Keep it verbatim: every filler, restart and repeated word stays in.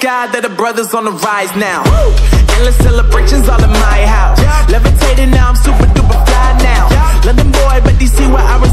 God that the brothers on the rise now. Woo! Endless celebrations all in my house. Yeah. Levitating now, I'm super duper fly now. Yeah. London boy, but D C where I was